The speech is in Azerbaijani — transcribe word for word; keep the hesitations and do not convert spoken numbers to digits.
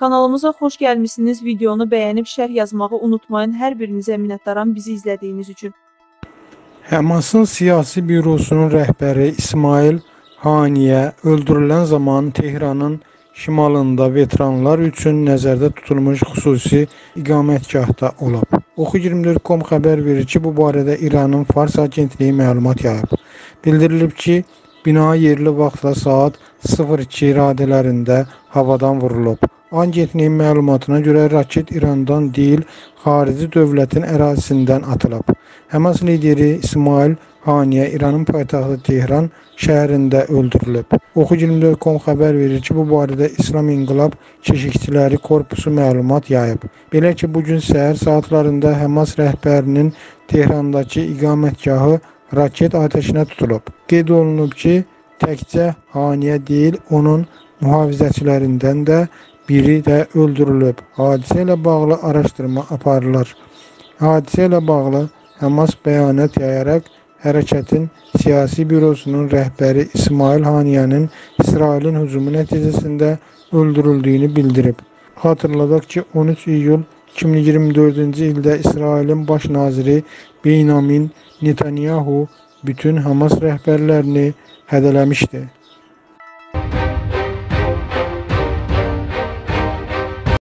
Kanalımıza xoş gəlmişsiniz. Videonu bəyənib şərh yazmağı unutmayın. Hər birinizə minnətdaram bizi izlədiyiniz üçün. Həmasın siyasi bürosunun rəhbəri İsmail Haniyə öldürülən zaman Tehranın şimalında veteranlar üçün nəzərdə tutulmuş xüsusi iqamətgahda olub. Oxu iyirmi dörd nöqtə com xəbər verir ki, bu barədə İranın Fars agentliyi məlumat yayıb. Bildirilib ki, bina yerli vaxtla saat sıfır iki radələrində havadan vurulub. Agentliyin məlumatına görə raket İrandan deyil, xarici dövlətin ərazisindən atılıb. Həmas lideri İsmail Haniyə İranın paytaxtı Tehran şəhərində öldürülüb. Oxu iyirmi dörd nöqtə com xəbər verir ki, bu barədə İslam İnqilab Keşikçiləri Korpusu məlumat yayıb. Belə ki, bugün səhər saatlarında Həmas rəhbərinin Tehrandakı iqamətgahı raket atəşinə tutulub. Qeyd olunub ki, təkcə Haniyə deyil, onun mühafizəçilərindən də biri də öldürülüb. Hadisə ilə bağlı araşdırma aparılır. Hadisə ilə bağlı Həmas bəyanat yayaraq hərəkətin siyasi bürosunun rəhbəri İsmail Haniyənin İsrailin hücumu nəticəsində öldürüldüyünü bildirib. Xatırladaq ki, on üç iyul iki min iyirmi dördüncü ildə İsrailin baş naziri Benyamin Netanyahu bütün Həmas rəhbərlərini hədələmişdi.